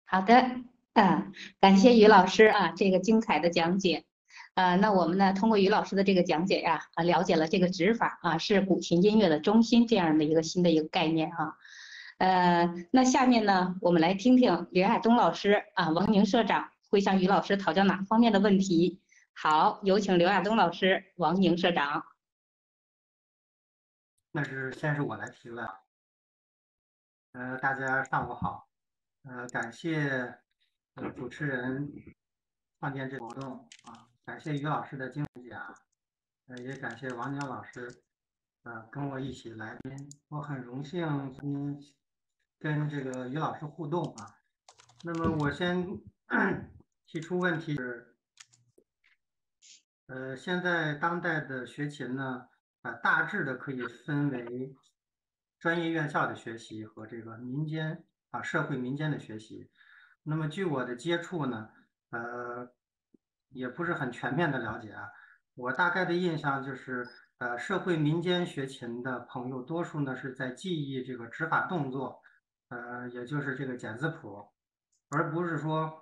好的，感谢于老师啊，这个精彩的讲解。那我们呢，通过于老师的这个讲解呀，了解了这个指法啊，是古琴音乐的中心这样的一个新的一个概念啊。那下面呢，我们来听听刘亚东老师啊，王宁社长会向于老师讨教哪方面的问题？好，有请刘亚东老师、王宁社长。 先是我来提问。大家上午好。感谢主持人创建这个活动啊，感谢于老师的精讲，也感谢王宁老师跟我一起来宾，我很荣幸跟这个于老师互动啊。那么我先提出问题是，现在当代的学琴呢，大致的可以分为专业院校的学习和这个民间社会民间的学习。那么据我的接触呢，也不是很全面的了解啊。我大概的印象就是，社会民间学琴的朋友，多数呢是在记忆这个指法动作，也就是这个简字谱，而不是说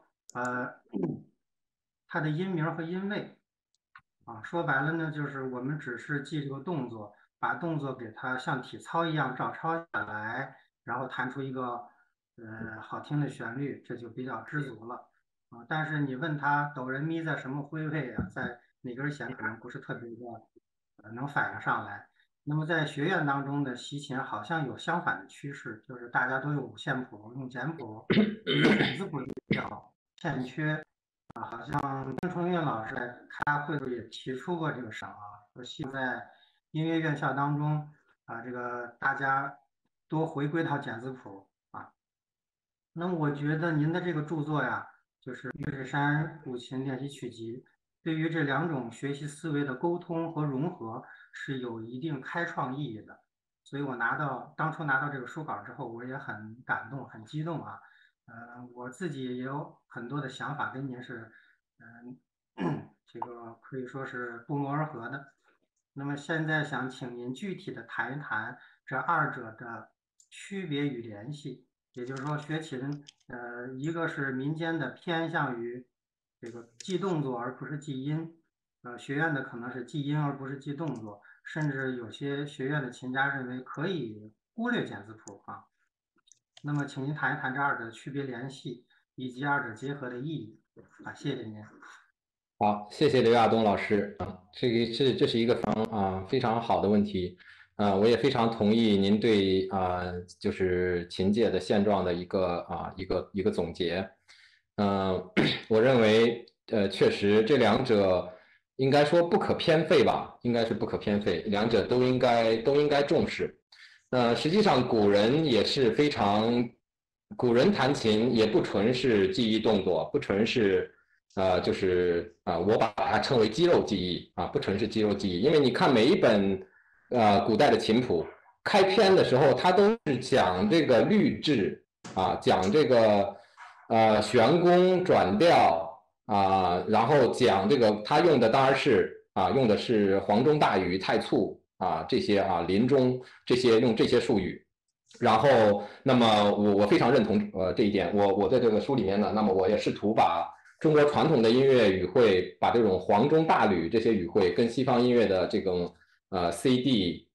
它的音名和音位。说白了呢，就是我们只是记这个动作，把动作给它像体操一样照抄下来，然后弹出一个好听的旋律，这就比较知足了但是你问他哆来咪在什么徽位啊，在哪根弦，可能不是特别的能反应上来。那么在学院当中的习琴好像有相反的趋势，就是大家都用五线谱、用简谱，简字谱比较欠缺。好像郑春运老师在开会时也提出过这个事啊，说希望在音乐院校当中这个大家多回归到简字谱啊。那么我觉得您的这个著作呀，就是《岳志山古琴练习曲集》，对于这两种学习思维的沟通和融合是有一定开创意义的。所以我当初拿到这个书稿之后，我也很感动、很激动啊。我自己也有很多的想法跟您是，这个可以说是不谋而合的。那么现在想请您具体的谈一谈这二者的区别与联系。也就是说，学琴，一个是民间的偏向于这个记动作而不是记音，学院的可能是记音而不是记动作，甚至有些学院的琴家认为可以忽略简字谱啊。那么，请您谈一谈这二者的区别联系以及二者结合的意义谢谢您。 好，谢谢刘亚东老师这是一个非常好的问题。我也非常同意您对就是琴界的现状的一个总结。我认为确实这两者应该说不可偏废吧，应该是不可偏废，两者都应该重视。实际上古人也是古人弹琴也不纯是记忆动作，不纯是我把它称为肌肉记忆不纯是肌肉记忆，因为你看每一本古代的琴谱开篇的时候，它都是讲这个律制讲这个旋弓转调然后讲这个它用的当然是用的是黄钟大吕太簇这些临终这些用这些术语。然后，那么我非常认同这一点。我在这个书里面呢，那么我也试图把中国传统的音乐语汇，把这种黄钟大吕这些语汇跟西方音乐的这种C D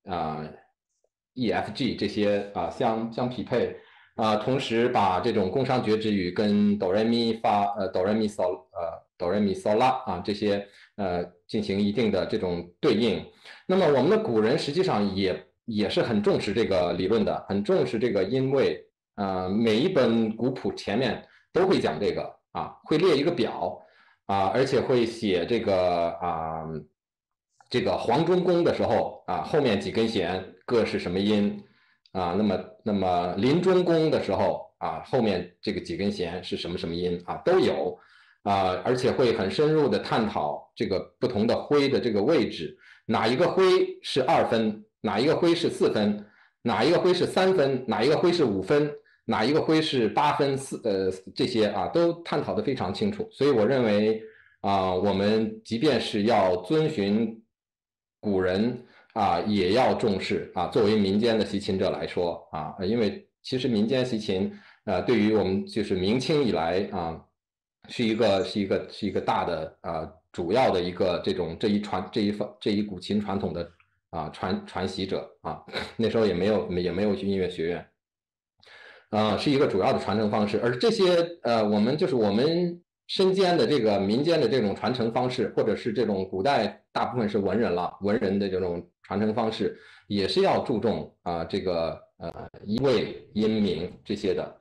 E F G 这些相匹配同时把这种宫商角徵羽跟哆来咪哆来咪嗦拉这些进行一定的这种对应。那么我们的古人实际上也是很重视这个理论的，很重视这个音位。每一本古谱前面都会讲这个会列一个表而且会写这个黄钟弓的时候后面几根弦各是什么音那么临终弓的时候后面这个几根弦是什么什么音都有而且会很深入的探讨这个不同的徽的这个位置，哪一个徽是2分，哪一个徽是4分，哪一个徽是3分，哪一个徽是5分，哪一个徽是8分这些都探讨的非常清楚。所以我认为我们即便是要遵循古人也要重视作为民间的习琴者来说因为其实民间习琴对于我们就是明清以来啊，是一个大的主要的一个这一古琴传统的传习者啊，那时候也没有音乐学院。是一个主要的传承方式，而这些我们身兼的这个民间的这种传承方式，或者是这种古代大部分是文人的这种传承方式，也是要注重这个音位、音名这些的。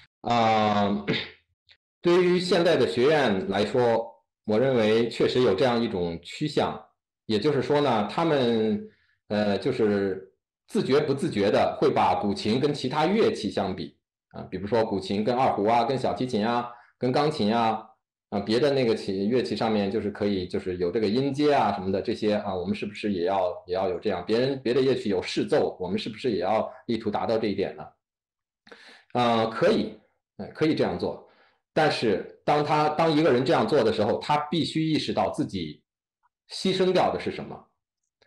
对于现在的学院来说，我认为确实有这样一种趋向，也就是说呢，他们就是自觉不自觉的会把古琴跟其他乐器相比。比如说古琴跟二胡啊，跟小提琴啊，跟钢琴啊，别的那个乐器上面就是可以就是有这个音阶啊什么的这些我们是不是也要有这样？别的乐器有视奏，我们是不是也要力图达到这一点呢？可以，可以这样做，但是当一个人这样做的时候，他必须意识到自己牺牲掉的是什么。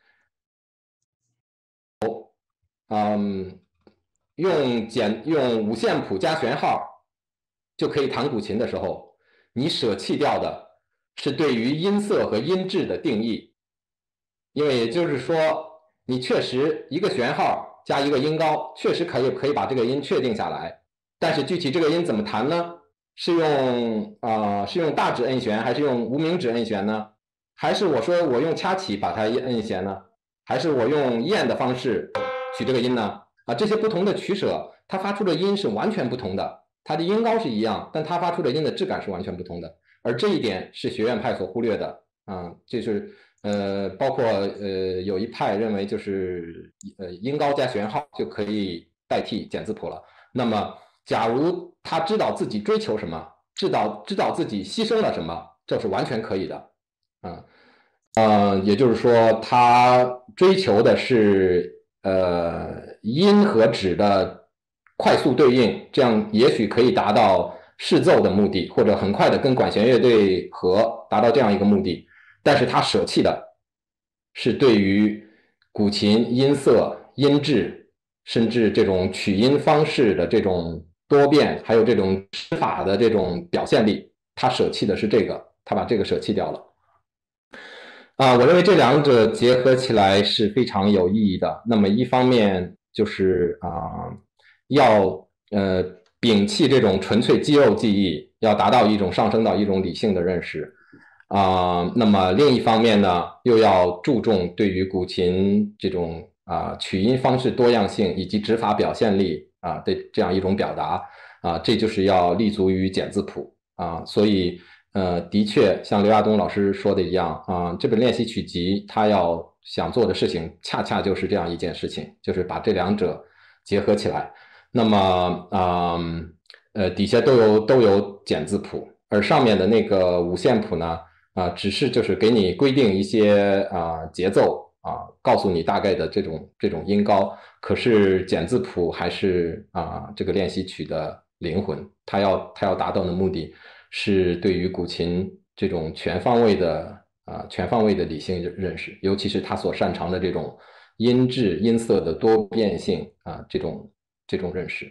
用五线谱加弦号就可以弹古琴的时候，你舍弃掉的是对于音色和音质的定义，因为也就是说，你确实一个弦号加一个音高，确实可以把这个音确定下来，但是具体这个音怎么弹呢？是用大指摁弦，还是用无名指摁弦呢？还是我用掐起把它摁弦呢？还是我用咽的方式取这个音呢？这些不同的取舍，它发出的音是完全不同的，它的音高是一样，但它发出的音的质感是完全不同的。而这一点是学院派所忽略的就是包括有一派认为就是音高加弦号就可以代替简字谱了。那么，假如他知道自己追求什么，知道自己牺牲了什么，这是完全可以的。也就是说，他追求的是音和指的快速对应，这样也许可以达到视奏的目的，或者很快的跟管弦乐队合，达到这样一个目的。但是他舍弃的是对于古琴音色、音质，甚至这种取音方式的这种多变，还有这种指法的这种表现力，他舍弃的是这个，他把这个舍弃掉了。我认为这两者结合起来是非常有意义的。那么一方面就是要摒弃这种纯粹肌肉记忆，要达到一种上升到一种理性的认识那么另一方面呢，又要注重对于古琴这种取音方式多样性以及指法表现力的这样一种表达这就是要立足于简字谱所以的确像刘亚东老师说的一样这本练习曲集他要想做的事情恰恰就是这样一件事情，就是把这两者结合起来。那么底下都有简字谱，而上面的那个五线谱呢只是就是给你规定一些节奏告诉你大概的这种音高，可是简字谱还是这个练习曲的灵魂，它要达到的目的是对于古琴这种全方位的理性认识，尤其是他所擅长的这种音质音色的多变性这种认识。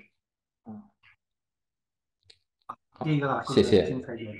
丁一个老师谢谢。 精彩点。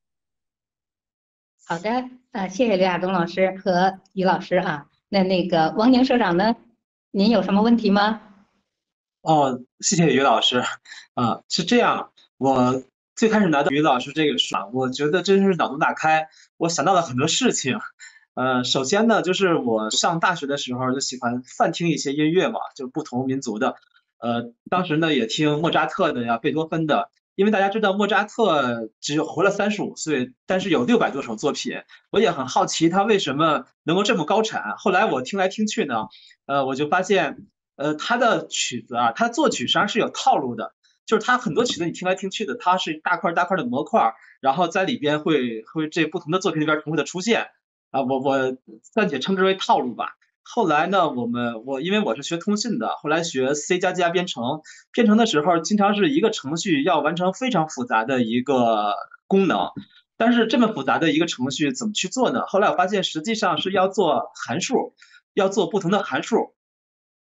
好的，谢谢刘亚东老师和于老师那个汪宁社长呢，您有什么问题吗？ 谢谢于老师是这样，我最开始拿到于老师这个书我觉得真是脑洞大开，我想到了很多事情。首先呢，就是我上大学的时候就喜欢泛听一些音乐嘛，就不同民族的，当时呢也听莫扎特的呀、贝多芬的。因为大家知道莫扎特只有活了35岁，但是有600多首作品，我也很好奇他为什么能够这么高产。后来我听来听去呢，我就发现，他的曲子他作曲实际上是有套路的，就是他很多曲子你听来听去的，它是大块大块的模块，然后在里边会这不同的作品里边重复的出现我暂且称之为套路吧。后来呢，因为我是学通信的，后来学 C++ 编程，编程的时候经常是一个程序要完成非常复杂的一个功能，但是这么复杂的一个程序怎么去做呢？后来我发现实际上是要做函数，要做不同的函数。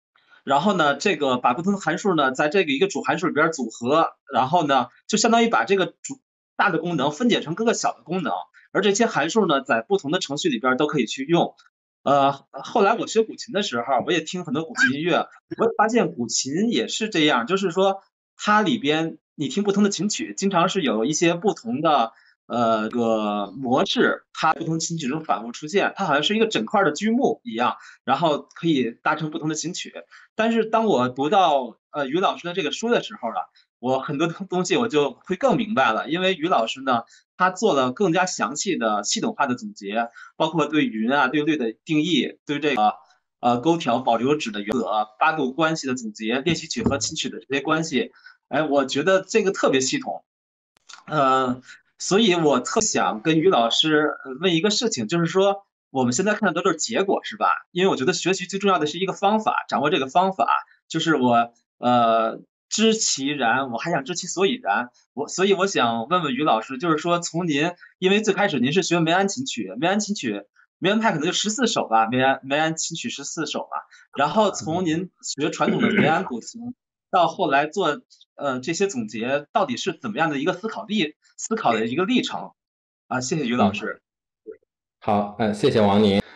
然后呢，这个把不同的函数呢，在这个一个主函数里边组合，然后呢，就相当于把这个大的功能分解成各个小的功能，而这些函数呢，在不同的程序里边都可以去用。后来我学古琴的时候，我也听很多古琴音乐，我也发现古琴也是这样，就是说它里边你听不同的琴曲，经常是有一些不同的个模式，它不同琴曲中反复出现，它好像是一个整块的剧目一样，然后可以搭成不同的琴曲。但是当我读到于老师的这个书的时候呢，我很多东西我就会更明白了，因为于老师呢，他做了更加详细的系统化的总结，包括对云啊、对律的定义，对这个勾调保留指的原则、八度关系的总结、练习曲和琴曲的这些关系，哎，我觉得这个特别系统。所以我特想跟于老师问一个事情，就是说我们现在看的都是结果，是吧？因为我觉得学习最重要的是一个方法，掌握这个方法，就是我知其然，我还想知其所以然。所以我想问问于老师，就是说从您，因为最开始您是学梅安琴曲，梅安派可能就14首吧，梅安琴曲14首吧。然后从您学传统的梅安古琴，到后来做这些总结，到底是怎么样的一个思考的一个历程啊？谢谢于老师。 好，谢谢王宁。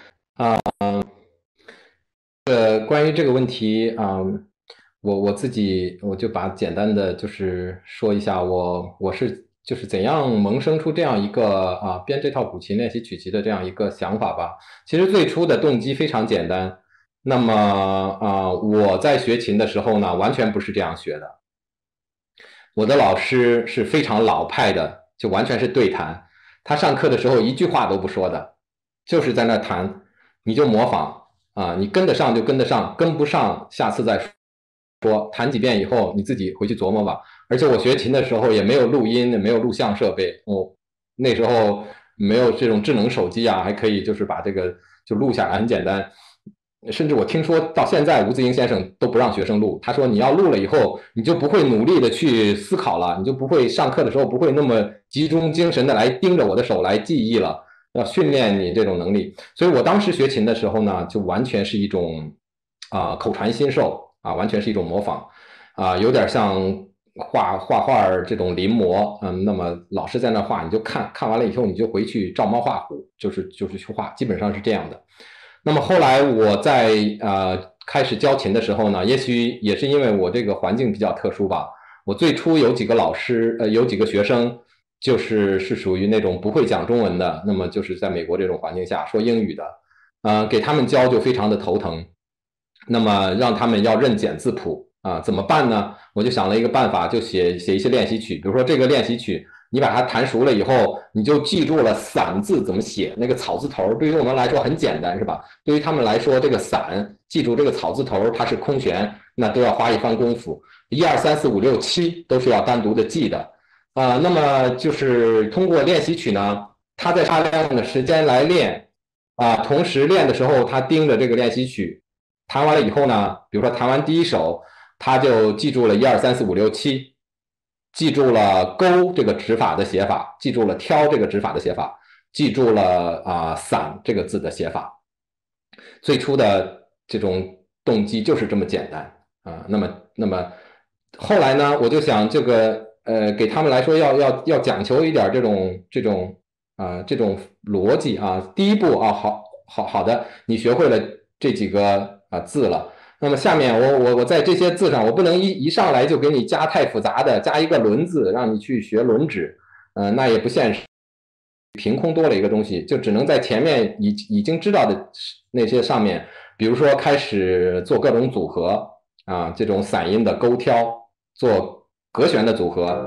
关于这个问题我自己就把简单的就是说一下我是就是怎样萌生出这样一个编这套古琴练习曲集的这样一个想法吧。其实最初的动机非常简单。那么我在学琴的时候呢，完全不是这样学的。我的老师是非常老派的，就完全是对弹。他上课的时候一句话都不说的，就是在那弹，你就模仿你跟得上就跟得上，跟不上下次再说。弹几遍以后你自己回去琢磨吧。而且我学琴的时候也没有录音，没有录像设备，那时候没有这种智能手机还可以就是把这个就录下来，很简单。甚至我听说到现在吴自英先生都不让学生录，他说你要录了以后，你就不会努力的去思考了，你就不会上课的时候不会那么集中精神的来盯着我的手来记忆了，要训练你这种能力。所以我当时学琴的时候呢，就完全是一种口传心授完全是一种模仿有点像画画这种临摹。那么老师在那画，你就看完了以后，你就回去照猫画虎，就是去画，基本上是这样的。那么后来我在开始教琴的时候呢，也许也是因为我这个环境比较特殊吧。我最初有几个老师，有几个学生，是属于那种不会讲中文的，那么就是在美国这种环境下说英语的，给他们教就非常的头疼。那么让他们要认简字谱怎么办呢？我就想了一个办法，就写一些练习曲，比如说这个练习曲。你把它弹熟了以后，你就记住了散字怎么写，那个草字头对于我们来说很简单，是吧？对于他们来说，这个散记住这个草字头它是空弦，那都要花一番功夫，1、2、3、4、5、6、7都是要单独的记的那么就是通过练习曲呢，他在大量的时间来练同时练的时候，他盯着这个练习曲，弹完了以后呢，比如说弹完第1首，他就记住了1、2、3、4、5、6、7。记住了勾这个指法的写法，记住了挑这个指法的写法，记住了散这个字的写法。最初的这种动机就是这么简单那么后来呢，我就想这个给他们来说要讲求一点这种逻辑第一步好的，你学会了这几个字了。那么下面我在这些字上，我不能一上来就给你加太复杂的，加一个轮字，让你去学轮指，那也不现实。凭空多了一个东西，就只能在前面已经知道的那些上面，比如说开始做各种组合这种散音的勾挑，做隔弦的组合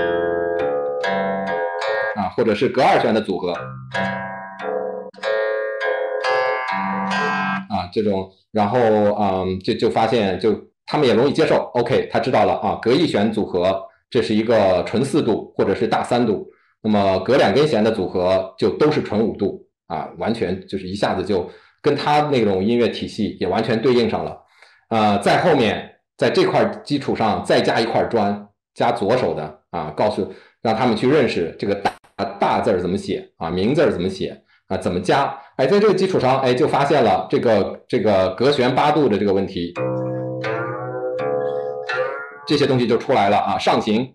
或者是隔2弦的组合这种。然后就发现他们也容易接受 ，OK， 他知道了隔1弦组合这是一个纯4度或者是大3度，那么隔2根弦的组合就都是纯5度完全就是一下子就跟他那种音乐体系也完全对应上了在后面在这块基础上再加一块砖，加左手的让他们去认识这个大字怎么写明字怎么写怎么加在这个基础上就发现了这个隔弦8度的这个问题这些东西就出来了啊，上行。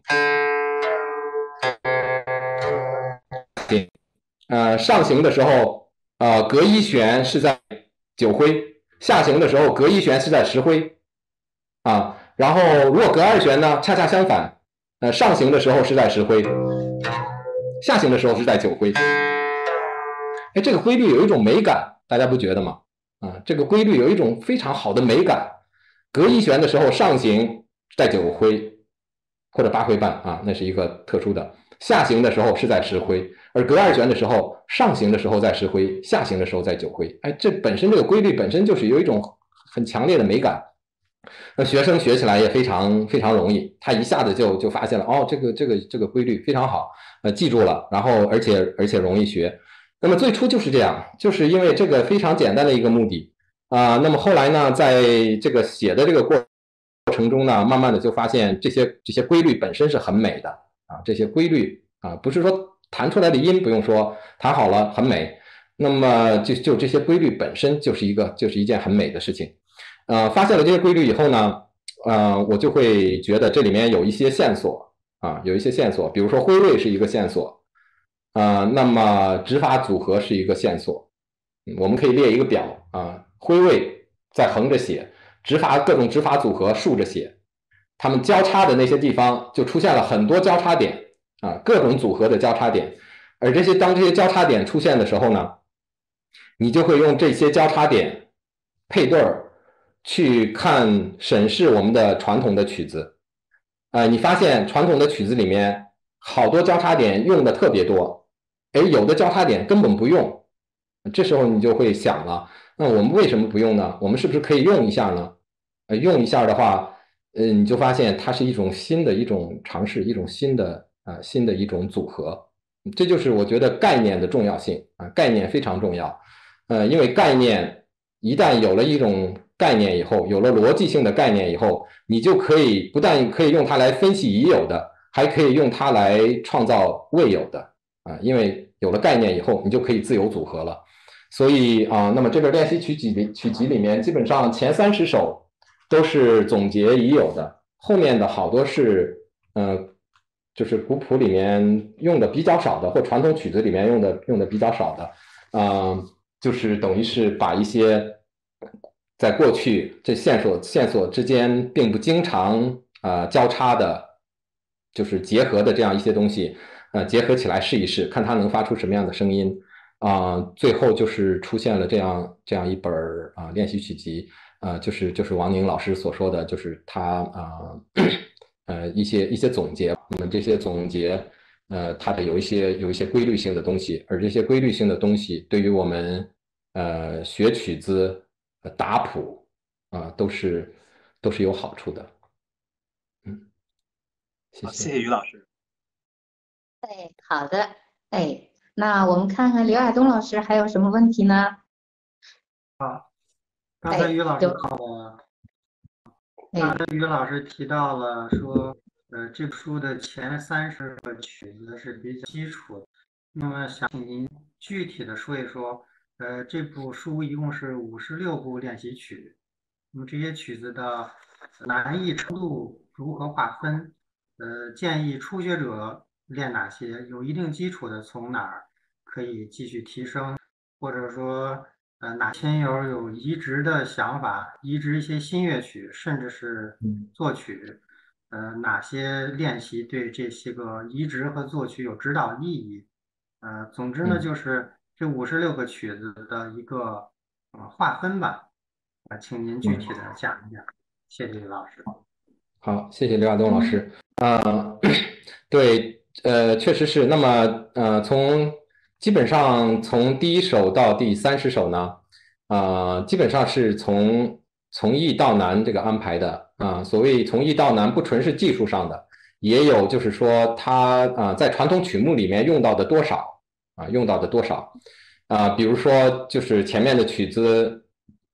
上行的时候，隔一弦是在9徽；下行的时候，隔一弦是在10徽啊。然后如果隔2弦呢，恰恰相反，上行的时候是在10徽，下行的时候是在9徽。哎，这个规律有一种美感，大家不觉得吗？这个规律有一种非常好的美感。隔一弦的时候上行在9徽或者8徽半啊，那是一个特殊的。下行的时候是在10徽，而隔2弦的时候上行的时候在10徽，下行的时候在9徽。哎，这本身这个规律本身就是有一种很强烈的美感。那学生学起来也非常非常容易，他一下子就发现了，哦，这个规律非常好，记住了，然后而且容易学。那么最初就是这样，就是因为这个非常简单的一个目的那么后来呢，在这个写的这个过程中呢，慢慢的就发现这些规律本身是很美的这些规律不是说弹出来的音不用说，弹好了很美，那么就这些规律本身就是一件很美的事情。发现了这些规律以后呢，我就会觉得这里面有一些线索有一些线索，比如说徽位是一个线索那么指法组合是一个线索。我们可以列一个表徽位在横着写，各种指法组合竖着写，它们交叉的那些地方就出现了很多交叉点各种组合的交叉点。而当这些交叉点出现的时候呢，你就会用这些交叉点配对去审视我们的传统的曲子你发现传统的曲子里面好多交叉点用的特别多，有的交叉点根本不用。这时候你就会想了，那我们为什么不用呢？我们是不是可以用一下呢？用一下的话你就发现它是一种新的一种尝试，一种新的一种组合。这就是我觉得概念的重要性概念非常重要因为概念一旦有了一种概念以后，有了逻辑性的概念以后，你就不但可以用它来分析已有的，还可以用它来创造未有的因为有了概念以后，你就可以自由组合了。所以那么这本练习曲集里面，基本上前30首都是总结已有的，后面的好多是就是古谱里面用的比较少的，或传统曲子里面用的比较少的就是等于是把一些在过去这线索之间并不经常交叉的，就是结合的这样一些东西结合起来试一试，看它能发出什么样的声音最后就是出现了这样一本练习曲集就是王宁老师所说的，就是他一些总结。那么这些总结它的有一些规律性的东西，而这些规律性的东西对于我们学曲子打谱都是有好处的。谢谢于老师。 好的，那我们看看刘亚东老师还有什么问题呢？ 刚才于老师提到了说，这部书的前30个曲子是比较基础的。那么想请您具体的说一说，这部书一共是56部练习曲，那么这些曲子的难易程度如何划分？建议初学者练哪些？有一定基础的从哪儿可以继续提升？或者说哪亲友有移植的想法，移植一些新乐曲，甚至是作曲，哪些练习对这些个移植和作曲有指导意义？总之呢，就是这56个曲子的一个划分吧，请您具体的讲一讲，谢谢李老师。 好，谢谢刘亚东老师。对，确实是。那么基本上从第1首到第30首呢，基本上是从易到难这个安排的所谓从易到难，不纯是技术上的，也有就是说它在传统曲目里面用到的多少比如说就是前面的曲子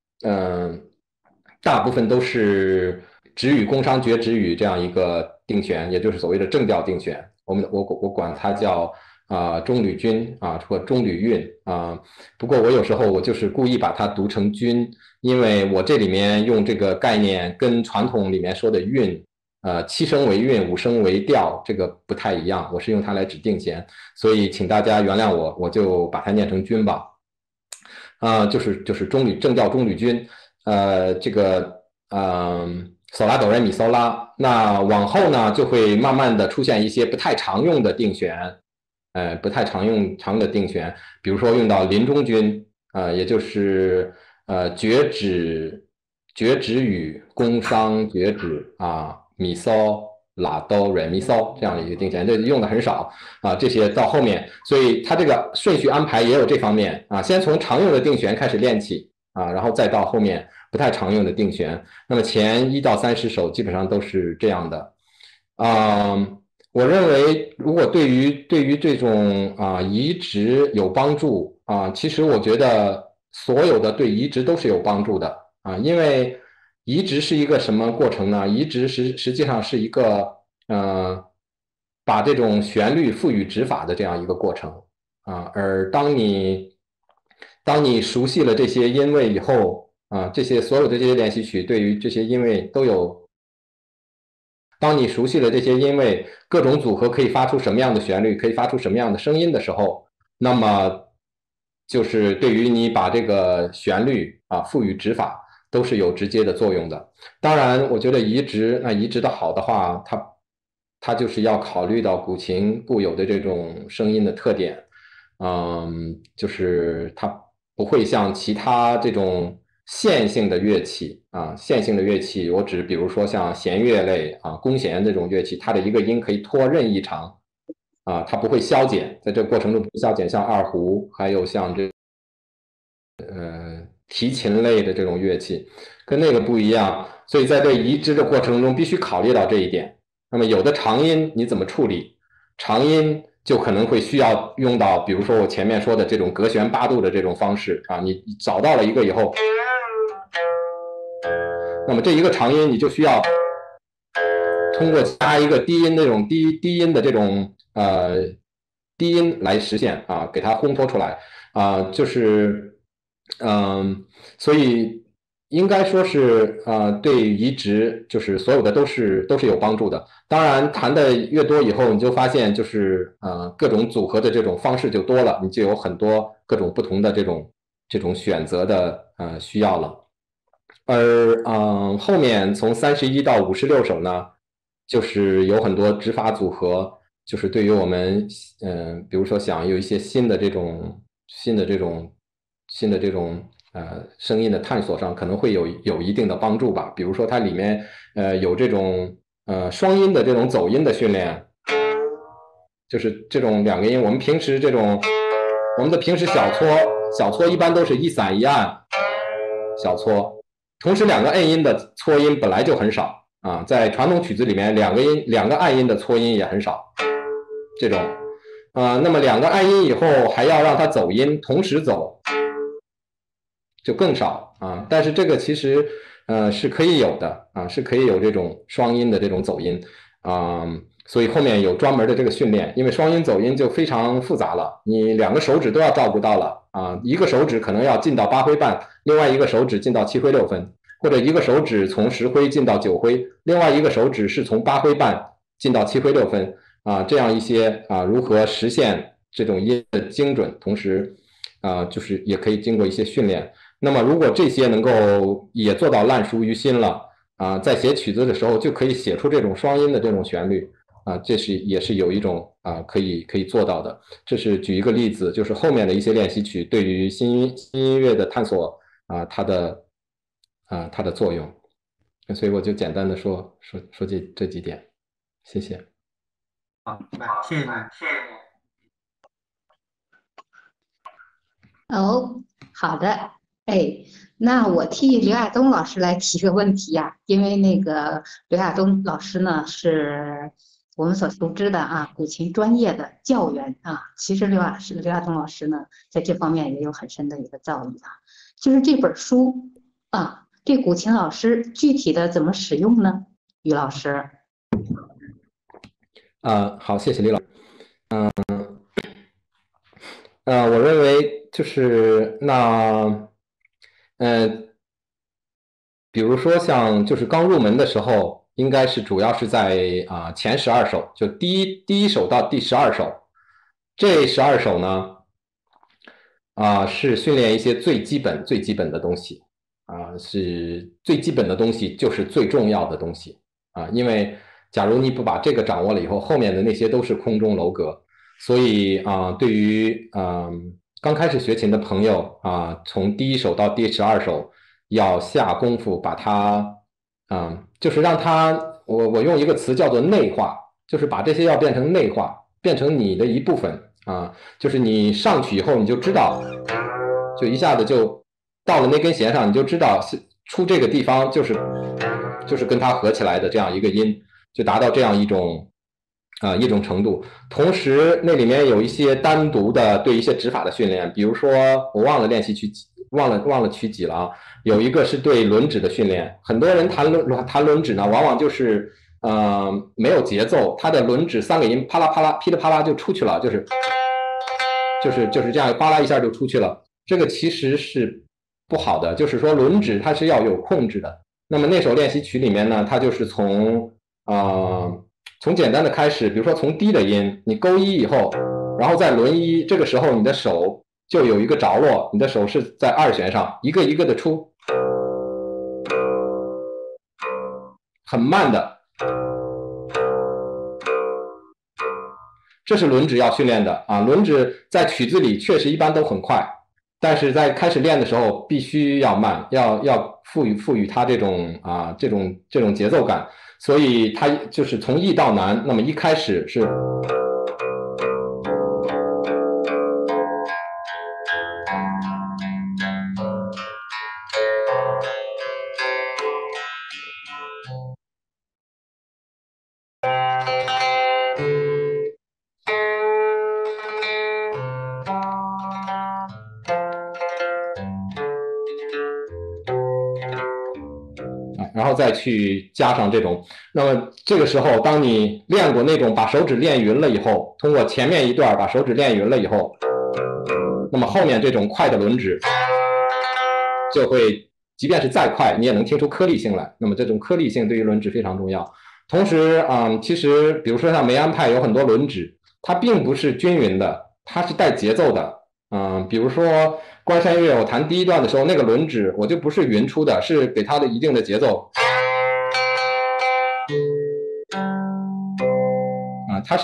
大部分都是止语宫商角徵羽这样一个定弦，也就是所谓的正调定弦，我管它叫中吕均或中吕韵不过我有时候我就是故意把它读成均，因为我这里面用这个概念跟传统里面说的韵 7声为韵，5声为调，这个不太一样，我是用它来指定弦，所以请大家原谅我，我就把它念成均吧。就是中吕正调中吕均，这个索拉哆来咪嗦拉，那往后呢就会慢慢的出现一些不太常用的定弦，不太常用的定弦，比如说用到临中均，也就是绝指语宫商绝指咪嗦拉哆瑞咪嗦这样的一个定弦，这用的很少这些到后面，所以它这个顺序安排也有这方面先从常用的定弦开始练起然后再到后面不太常用的定弦。那么前1到30首基本上都是这样的。我认为如果对于这种移植有帮助其实我觉得所有的对移植都是有帮助的因为移植是一个什么过程呢？移植实际上是一个把这种旋律赋予指法的这样一个过程而当你熟悉了这些音位以后这些所有的这些练习曲对于这些音位都有。当你熟悉了这些音位，各种组合可以发出什么样的旋律，可以发出什么样的声音的时候，那么就是对于你把这个旋律赋予指法都是有直接的作用的。当然，我觉得移植的好的话，它就是要考虑到古琴固有的这种声音的特点，就是它不会像其他这种线性的乐器线性的乐器，我指比如说像弦乐类弓弦这种乐器，它的一个音可以拖任意长它不会消减，在这个过程中不消减，像二胡，还有像这提琴类的这种乐器，跟那个不一样，所以在这移植的过程中必须考虑到这一点。那么有的长音你怎么处理？长音就可能会需要用到，比如说我前面说的这种隔弦8度的这种方式你找到了一个以后，那么这一个长音你就需要通过加一个低音那种低音的这种低音来实现给它烘托出来就是所以应该说是对移植就是所有的都是有帮助的。当然弹的越多以后，你就发现就是各种组合的这种方式就多了，你就有很多各种不同的这种选择的需要了。而后面从31到56首呢，就是有很多指法组合，就是对于我们比如说想有一些新的这种声音的探索上，可能会有一定的帮助吧。比如说它里面有这种双音的这种走音的训练，就是这种2个音，我们的平时小搓一般都是一散一按小搓，同时2个按音的搓音本来就很少在传统曲子里面2个按音的搓音也很少，这种那么2个按音以后还要让它走音，同时走就更少但是这个其实是可以有的是可以有这种双音的这种走音所以后面有专门的这个训练，因为双音走音就非常复杂了，你2个手指都要照顾到了一个手指可能要进到8徽半，另外一个手指进到7徽6分，或者一个手指从10徽进到9徽，另外一个手指是从8徽半进到7徽6分这样一些如何实现这种音的精准，同时就是也可以经过一些训练。那么如果这些能够也做到烂熟于心了在写曲子的时候就可以写出这种双音的这种旋律这也是有一种可以做到的。这是举一个例子，就是后面的一些练习曲对于新音乐的探索它的作用。所以我就简单的说这几点，谢谢。 好，谢谢你。 好的，那我替刘亚东老师来提个问题因为那个刘亚东老师呢是我们所熟知的古琴专业的教员其实刘亚东老师呢在这方面也有很深的一个造诣就是这本书这古琴老师具体的怎么使用呢？于老师。 好，谢谢李老师。我认为就是比如说像就是刚入门的时候应该是主要是在前12首，就第一首到第12首，这12首呢是训练一些最基本的东西是最基本的东西就是最重要的东西因为假如你不把这个掌握了以后，后面的那些都是空中楼阁，所以对于刚开始学琴的朋友从第一首到第12首要下功夫把它就是让它我用一个词叫做内化，就是把这些要变成内化，变成你的一部分就是你上去以后你就知道，就一下子就到了那根弦上，你就知道出这个地方就是跟它合起来的这样一个音，就达到这样一种程度。同时那里面有一些单独的对一些指法的训练，比如说我忘了练习曲忘了曲几了有一个是对轮指的训练。很多人弹轮指呢，往往就是没有节奏，他的轮指3个音啪啦啪啦噼里啪啦就出去了，就是这样啪啦一下就出去了，这个其实是不好的，就是说轮指它是要有控制的。那么那首练习曲里面呢，它就是从简单的开始，比如说从低的音，你勾一以后，然后再轮一，这个时候你的手就有一个着落，你的手是在2弦上，一个一个的出，很慢的，这是轮指要训练的轮指在曲子里确实一般都很快，但是在开始练的时候必须要慢，要赋予它这种节奏感，所以它就是从易到难。那么一开始是然后再去加上这种，那么这个时候当你练过那种把手指练匀了以后，通过前面一段把手指练匀了以后，那么后面这种快的轮指就会即便是再快你也能听出颗粒性来，那么这种颗粒性对于轮指非常重要。同时其实比如说像梅安派有很多轮指，它并不是均匀的，它是带节奏的比如说关山乐我弹第一段的时候，那个轮指我就不是匀出的，是给它的一定的节奏它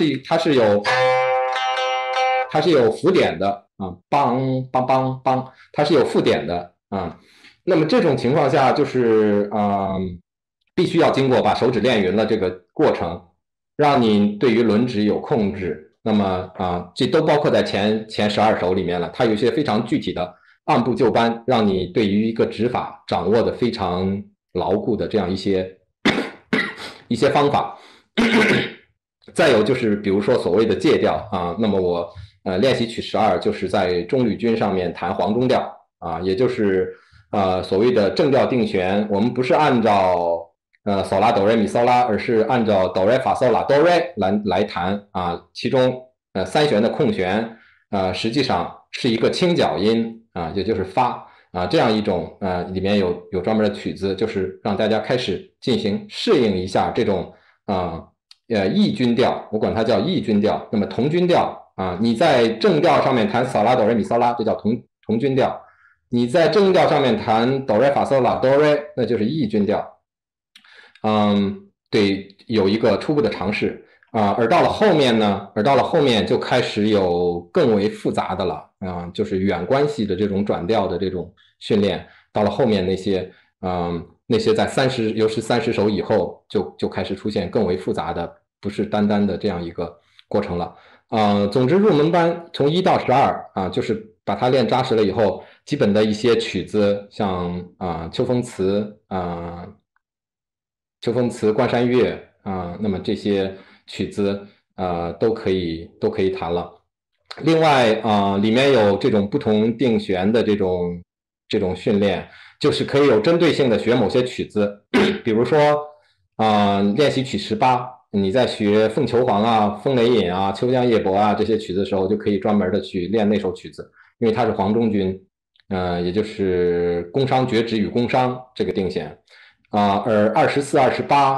是有符点的梆梆梆梆，它是有附点的那么这种情况下就是必须要经过把手指练匀了这个过程，让你对于轮指有控制。那么这都包括在前12首里面了，它有一些非常具体的按部就班，让你对于一个指法掌握的非常牢固的这样一些方法。再有就是比如说所谓的借调那么我练习曲12就是在中吕军上面弹黄中调也就是所谓的正调定弦，我们不是按照嗦拉哆来咪嗦拉，而是按照哆来发嗦拉哆来来弹其中3弦的空弦实际上是一个清角音也就是发这样一种里面有专门的曲子，就是让大家开始进行适应一下这种异军调，我管它叫异军调。那么同军调你在正调上面弹嗦拉哆来咪嗦拉，这叫同军调；你在正调上面弹哆来发嗦拉哆来，那就是异军调。对，有一个初步的尝试而到了后面呢，就开始有更为复杂的了就是远关系的这种转调的这种训练。到了后面那些在尤其30首以后就开始出现更为复杂的，不是单单的这样一个过程了总之入门班从1到12就是把它练扎实了以后，基本的一些曲子像秋风词关山月那么这些曲子都可以弹了。另外里面有这种不同定弦的这种训练，就是可以有针对性的学某些曲子比如说练习曲18，你在学凤求凰风雷引秋江夜泊这些曲子的时候，就可以专门的去练那首曲子，因为它是黄中军也就是宫商角徵与宫商这个定弦而24、28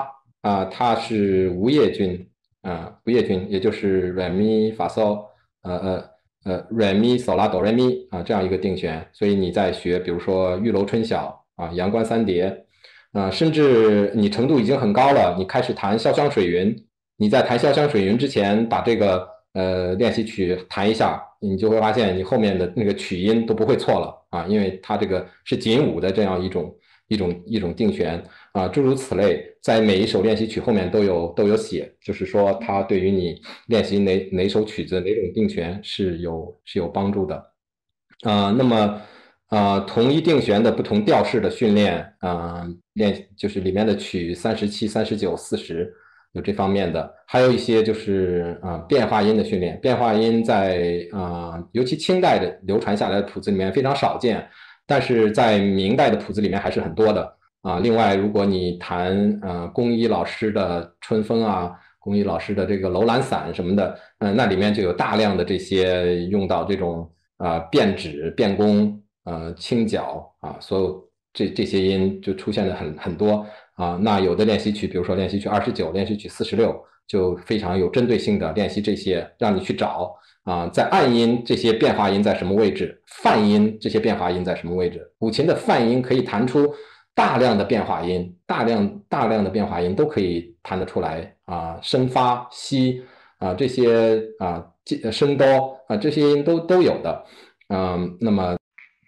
它是无叶君无叶君，也就是软咪发嗦软咪嗦拉哆来咪这样一个定弦。所以你在学，比如说玉楼春晓阳关三叠甚至你程度已经很高了，你开始弹潇湘水云，你在弹潇湘水云之前，把这个练习曲弹一下，你就会发现你后面的那个曲音都不会错了因为它这个是紧五的这样一种定弦诸如此类，在每一首练习曲后面都有写，就是说它对于你练习哪首曲子哪种定弦是有帮助的那么同一定弦的不同调式的训练就是里面的曲37、39、40有这方面的，还有一些就是变化音的训练。变化音在尤其清代的流传下来的谱子里面非常少见，但是在明代的谱子里面还是很多的另外，如果你弹龚一老师的春风龚一老师的这个楼兰散什么的那里面就有大量的这些用到这种变指、变弓清角所有这些音就出现的很多那有的练习曲，比如说练习曲29、练习曲46，就非常有针对性的练习这些，让你去找在暗音这些变化音在什么位置，泛音这些变化音在什么位置。古琴的泛音可以弹出大量的变化音，大量的变化音都可以弹得出来升发西这些升哆这些音都有的那么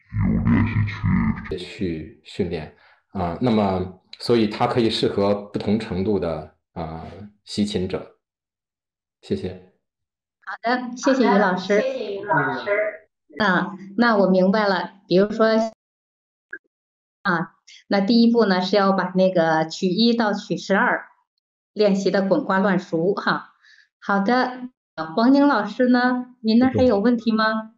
去训练那么所以它可以适合不同程度的习琴者。谢谢。 好的，谢谢于老师。 谢谢于老师。 那我明白了。比如说那第一步呢是要把那个曲1到曲12练习的滚瓜烂熟哈。好的，王宁老师呢，您那还有问题吗？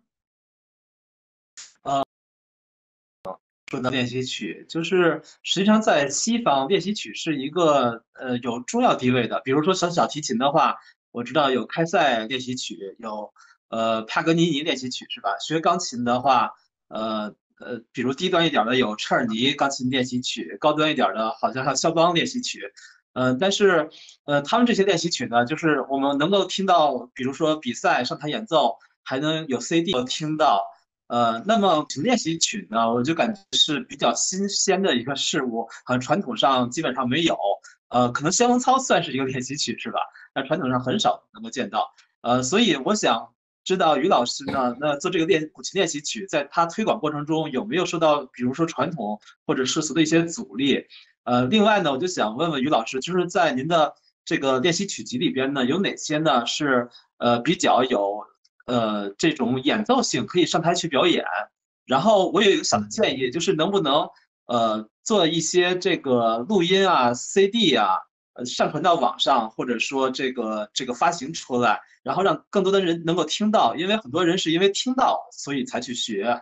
说的练习曲，就是实际上在西方练习曲是一个有重要地位的。比如说小提琴的话，我知道有开塞练习曲，有帕格尼尼练习曲是吧？学钢琴的话，比如低端一点的有车尔尼钢琴练习曲，高端一点的好像像肖邦练习曲。但是他们这些练习曲呢，就是我们能够听到，比如说比赛上台演奏，还能有 CD 听到。那么练习曲呢，我就感觉是比较新鲜的一个事物，好像传统上基本上没有。可能先锋操算是一个练习曲是吧？但传统上很少能够见到。所以我想知道于老师呢，那做这个古琴练习曲，在他推广过程中有没有受到，比如说传统或者世俗的一些阻力？另外呢，我就想问问于老师，就是在您的这个练习曲集里边呢，有哪些呢是比较有这种演奏性可以上台去表演？然后我有一个小的建议，就是能不能做一些这个录音CD 上传到网上，或者说这个发行出来，然后让更多的人能够听到，因为很多人是因为听到所以才去学。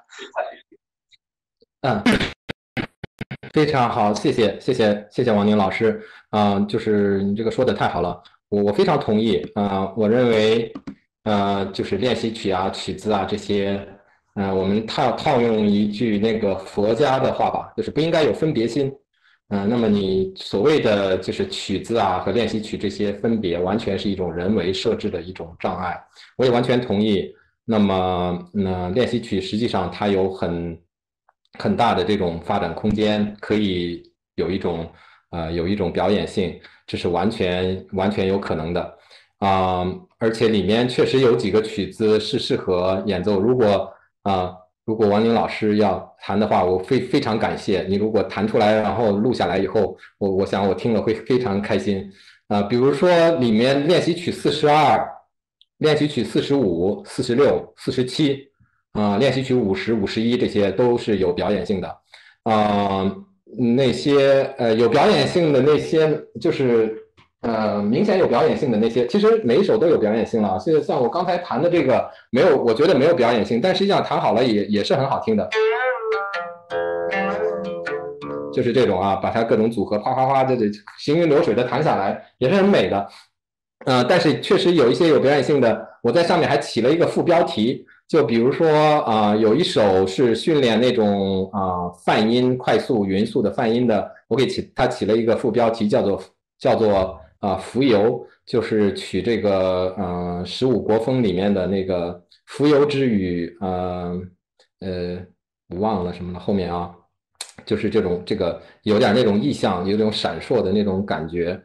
非常好，谢谢王宁老师就是你这个说的太好了，我非常同意我认为就是练习曲曲子这些我们套用一句那个佛家的话吧，就是不应该有分别心那么你所谓的就是曲子和练习曲这些分别，完全是一种人为设置的一种障碍，我也完全同意。那么练习曲实际上它有很大的这种发展空间，可以有一种表演性，这是完全有可能的而且里面确实有几个曲子是适合演奏。如果王宁老师要弹的话，我非常感谢你。如果弹出来然后录下来以后，我想我听了会非常开心比如说里面练习曲42、练习曲45、46、47练习曲50、51这些都是有表演性的那些有表演性的那些就是明显有表演性的那些，其实每一首都有表演性了像我刚才弹的这个我觉得没有表演性，但实际上弹好了也是很好听的，就是这种把它各种组合啪啪啪的行云流水的弹下来也是很美的但是确实有一些有表演性的，我在上面还起了一个副标题，就比如说有一首是训练那种泛音快速匀速的泛音的，我给它起了一个副标题，叫做叫做蜉蝣，就是取这个十五国风里面的那个蜉蝣之语，我忘了什么了，后面啊，就是这个有点那种意象，有种闪烁的那种感觉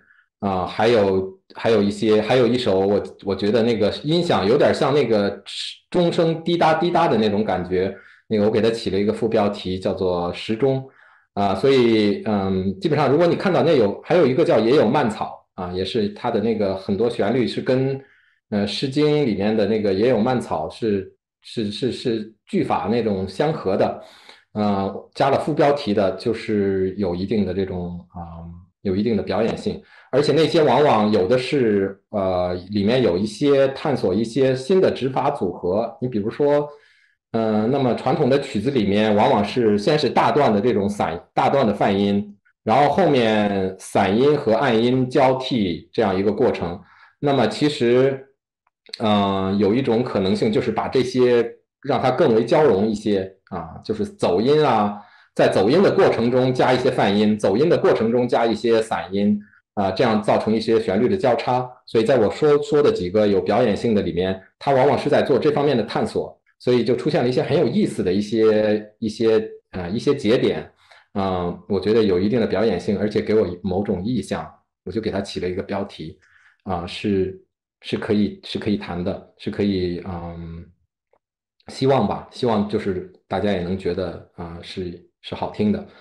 还有一首我觉得那个音响有点像那个钟声滴答滴答的那种感觉，那个我给它起了一个副标题叫做时钟。所以基本上如果你看到还有一个叫野有蔓草也是它的那个很多旋律是跟《诗经》里面的那个野有蔓草是句法那种相合的，加了副标题的，就是有一定的这种有一定的表演性，而且那些往往有的是里面有一些探索一些新的指法组合，你比如说。那么传统的曲子里面，往往是先是大段的这种大段的泛音，然后后面散音和暗音交替这样一个过程。那么其实，有一种可能性就是把这些让它更为交融一些就是走音在走音的过程中加一些泛音，走音的过程中加一些散音这样造成一些旋律的交叉。所以在我说的几个有表演性的里面，它往往是在做这方面的探索。所以就出现了一些很有意思的一些节点，我觉得有一定的表演性，而且给我某种意象，我就给它起了一个标题，是可以谈的，是可以希望就是大家也能觉得是好听的，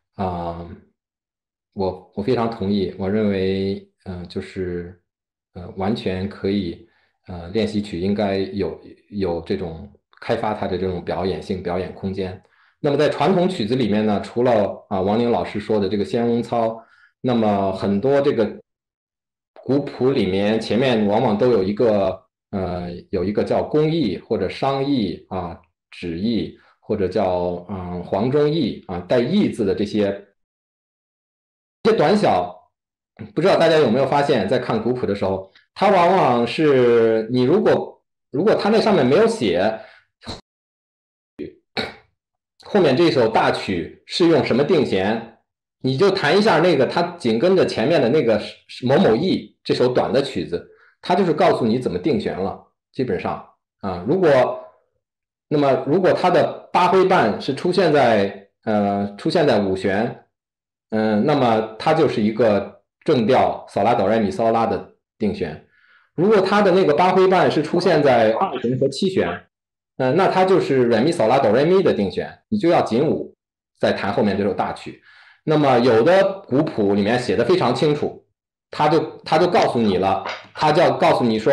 我非常同意，我认为就是完全可以练习曲应该有这种开发它的这种表演性、表演空间。那么在传统曲子里面呢，除了王宁老师说的这个仙翁操，那么很多这个古谱里面前面往往都有一个叫公义或者商义旨义或者叫黄钟义带义字的这些短小，不知道大家有没有发现，在看古谱的时候，它往往是你如果它那上面没有写后面这首大曲是用什么定弦，你就弹一下那个它紧跟着前面的那个某某义这首短的曲子，它就是告诉你怎么定弦了。基本上如果它的八徽半是出现在五弦，那么它就是一个正调嗦拉哆来咪嗦拉的定弦。如果它的那个八徽半是出现在二弦和七弦，那它就是瑞咪嗦拉哆来咪的定弦，你就要紧五再弹后面这首大曲。那么有的古谱里面写的非常清楚，他就告诉你了，他就要告诉你说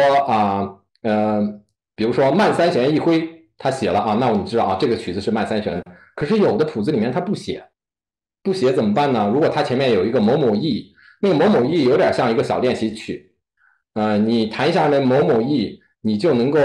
比如说慢三弦一挥，他写了那你知道这个曲子是慢三弦。可是有的谱子里面他不写，不写怎么办呢？如果他前面有一个某某义，那个某某义有点像一个小练习曲，你弹一下那某某义，你就能够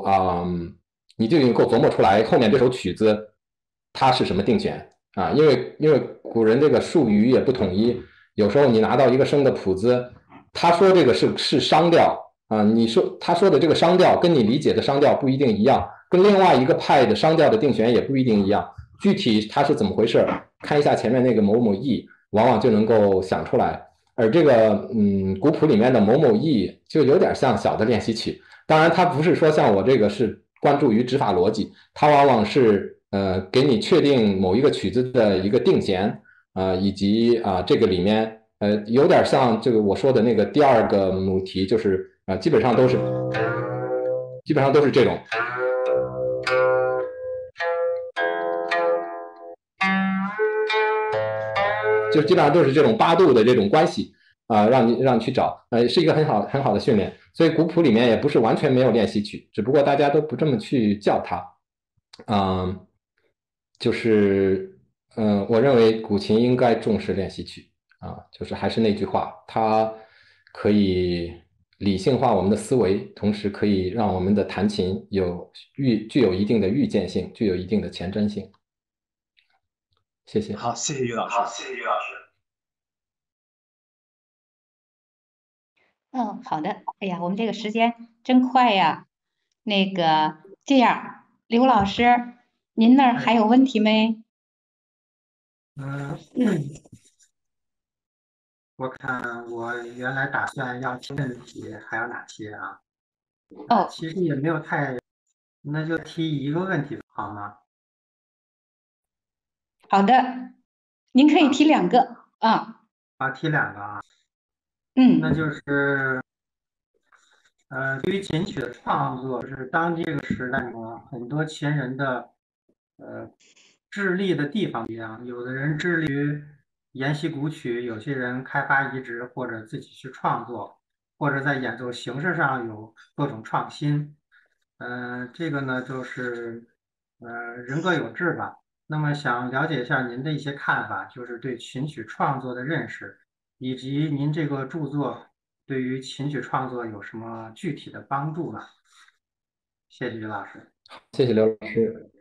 琢磨出来后面这首曲子它是什么定弦因为古人这个术语也不统一，有时候你拿到一个生的谱子，他说这个是商调他说的这个商调跟你理解的商调不一定一样，跟另外一个派的商调的定弦也不一定一样，具体它是怎么回事，看一下前面那个某某义，往往就能够想出来。而这个古谱里面的某某义就有点像小的练习曲，当然它不是说像我这个是关注于指法逻辑，它往往是给你确定某一个曲子的一个定弦以及这个里面有点像这个我说的那个第二个母题，就是基本上都是这种。就基本上都是这种八度的这种关系让你去找，是一个很好的训练。所以古谱里面也不是完全没有练习曲，只不过大家都不这么去叫它。就是我认为古琴应该重视练习曲就是还是那句话，它可以理性化我们的思维，同时可以让我们的弹琴具有一定的预见性，具有一定的前瞻性。谢谢。 好，谢谢于老师。 好的。哎呀，我们这个时间真快呀。那个这样，刘老师，您那儿还有问题没？ 我看我原来打算要提问题还有哪些啊？ 哦， 其实也没有太，那就提一个问题好吗？ 好的，您可以提2个啊。 啊，提2个啊， 嗯那就是对于琴曲的创作，就是当这个时代呢，很多前人的致力的地方不一样，有的人致力于研习古曲，有些人开发移植或者自己去创作，或者在演奏形式上有各种创新。这个呢就是人各有志吧。那么想了解一下您的一些看法，就是对琴曲创作的认识，以及您这个著作对于琴曲创作有什么具体的帮助呢？谢谢于老师。 谢谢刘老师。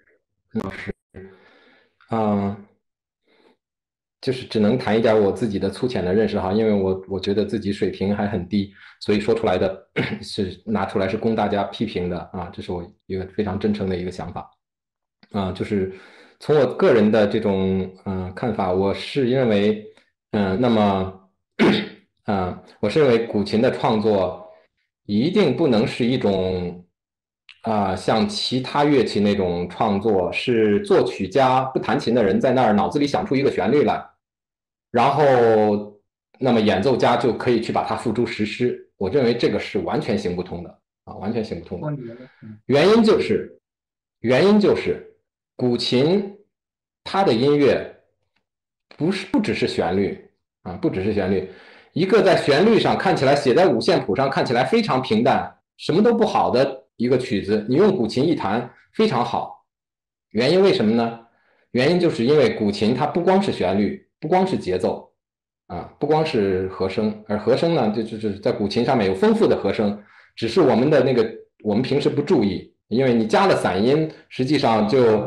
嗯，就是只能谈一点我自己的粗浅的认识哈，因为我觉得自己水平还很低，所以说出来的是拿出来是供大家批评的啊，这是我一个非常真诚的一个想法啊，就是从我个人的这种看法，我是认为那么我是认为古琴的创作一定不能是一种像其他乐器那种创作，是作曲家不弹琴的人在那儿脑子里想出一个旋律来，然后那么演奏家就可以去把它付诸实施。我认为这个是完全行不通的啊，完全行不通的。原因就是古琴它的音乐不只是旋律啊，不只是旋律。一个在旋律上看起来写在五线谱上看起来非常平淡，什么都不好的一个曲子，你用古琴一弹非常好。原因为什么呢？原因就是因为古琴它不光是旋律，不光是节奏啊，不光是和声，而和声呢，就是在古琴上面有丰富的和声，只是我们平时不注意，因为你加了散音，实际上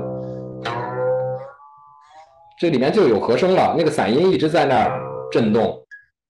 这里面就有和声了，那个散音一直在那儿震动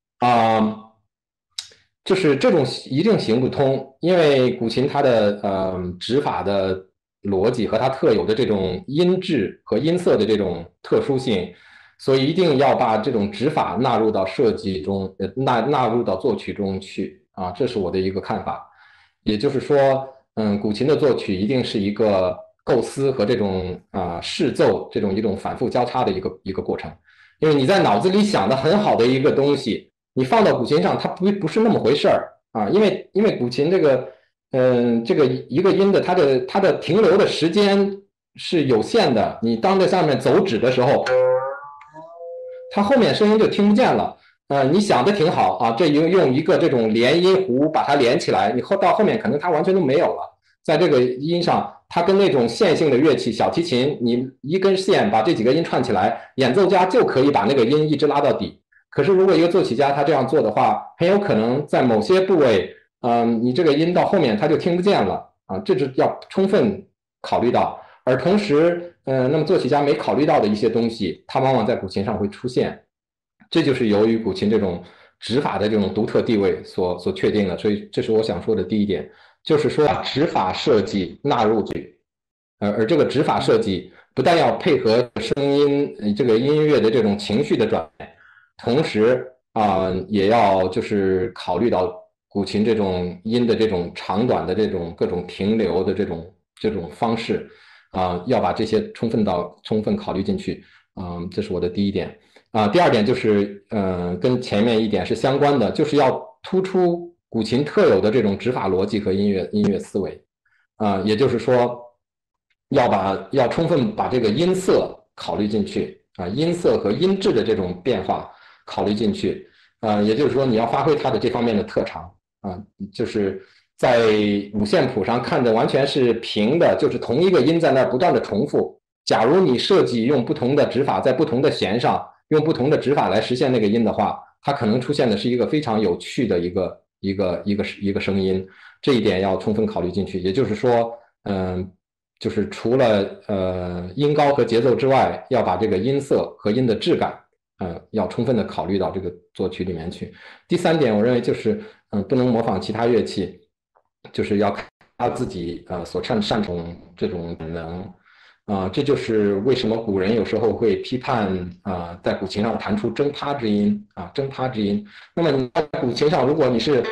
就是这种一定行不通，因为古琴它的指法的逻辑和它特有的这种音质和音色的这种特殊性，所以一定要把这种指法纳入到设计中，纳入到作曲中去啊，这是我的一个看法。也就是说，古琴的作曲一定是一个构思和这种试奏这种一种反复交叉的一个过程，因为你在脑子里想的很好的一个东西。你放到古琴上，它不是那么回事儿啊，因为古琴这个，这个一个音的它的停留的时间是有限的，你当在上面走指的时候，它后面声音就听不见了。你想的挺好啊，这用一个这种连音符把它连起来，你到后面可能它完全都没有了。在这个音上，它跟那种线性的乐器，小提琴，你一根线把这几个音串起来，演奏家就可以把那个音一直拉到底。可是，如果一个作曲家他这样做的话，很有可能在某些部位，你这个音到后面他就听不见了啊，这是要充分考虑到。而同时，那么作曲家没考虑到的一些东西，它往往在古琴上会出现，这就是由于古琴这种指法的这种独特地位所确定的。所以，这是我想说的第一点，就是说把指法设计纳入去，而这个指法设计不但要配合声音这个音乐的这种情绪的转变。同时也要就是考虑到古琴这种音的这种长短的这种各种停留的这种方式要把这些充分考虑进去这是我的第一点第二点就是跟前面一点是相关的，就是要突出古琴特有的这种指法逻辑和音乐思维也就是说要充分把这个音色考虑进去音色和音质的这种变化考虑进去也就是说你要发挥它的这方面的特长就是在五线谱上看着完全是平的，就是同一个音在那儿不断的重复。假如你设计用不同的指法在不同的弦上，用不同的指法来实现那个音的话，它可能出现的是一个非常有趣的一个声音。这一点要充分考虑进去。也就是说，就是除了音高和节奏之外，要把这个音色和音的质感要充分的考虑到这个作曲里面去。第三点，我认为就是不能模仿其他乐器，就是要看他自己所擅长这种本能这就是为什么古人有时候会批判在古琴上弹出征趴之音征趴之音。那么你在古琴上，如果你是